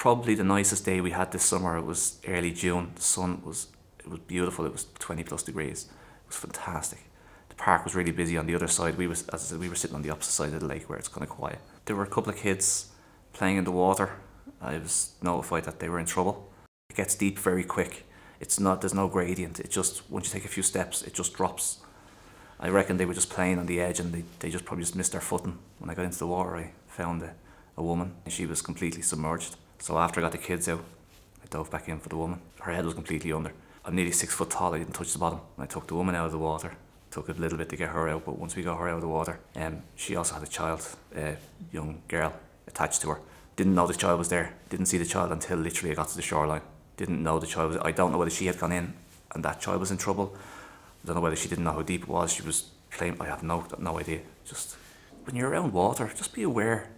probably the nicest day we had this summer. It was early June. The sun was, it was beautiful. It was 20 plus degrees. It was fantastic. The park was really busy on the other side. As I said, we were sitting on the opposite side of the lake where it's kind of quiet. There were a couple of kids playing in the water. I was notified that they were in trouble. It gets deep very quick. There's no gradient. It just, once you take a few steps, it just drops. I reckon they were just playing on the edge and they just probably just missed their footing. When I got into the water, I found a woman and she was completely submerged. So after I got the kids out, I dove back in for the woman. Her head was completely under. I'm nearly 6 foot tall, I didn't touch the bottom. I took the woman out of the water. Took a little bit to get her out, but once we got her out of the water, she also had a child, a young girl attached to her. Didn't know the child was there. Didn't see the child until literally I got to the shoreline. Didn't know the child was, I don't know whether she had gone in and that child was in trouble. I don't know whether she didn't know how deep it was. She was playing, I have no idea. Just when you're around water, just be aware.